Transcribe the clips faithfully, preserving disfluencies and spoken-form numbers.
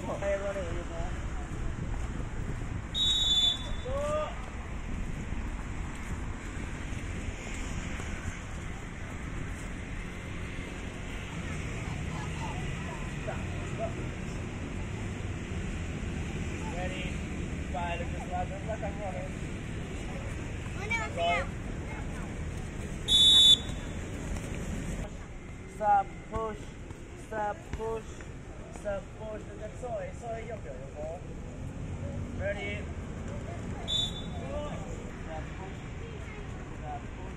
Ready? Vai, lebih selatan belakang boleh. Stop, push, stop, push, stop, push. Dekat soy, soy yok yok yok. Ready? Stop, push, stop, push,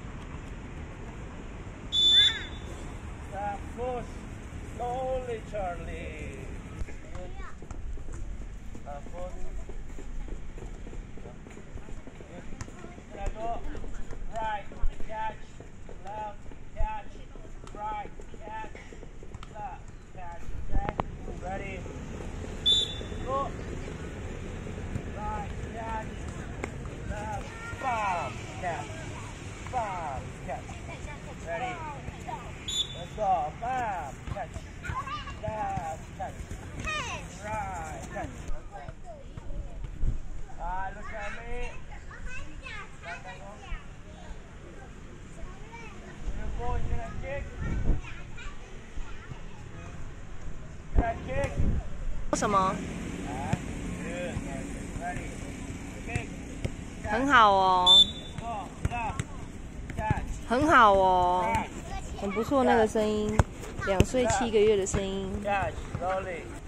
stop, push. Slowly, Charlie. Stop, push. Gonna go right, catch, left, catch, right, catch, left, catch, okay? Ready? Go! Right, catch, left, bomb, catch, bomb, catch. Ready? Let's go, bomb, catch, left, catch, right, catch. Ah, look at me. Kick. Kick. 什么？很好哦，很好哦，很不错那个声音，两岁七个月的声音。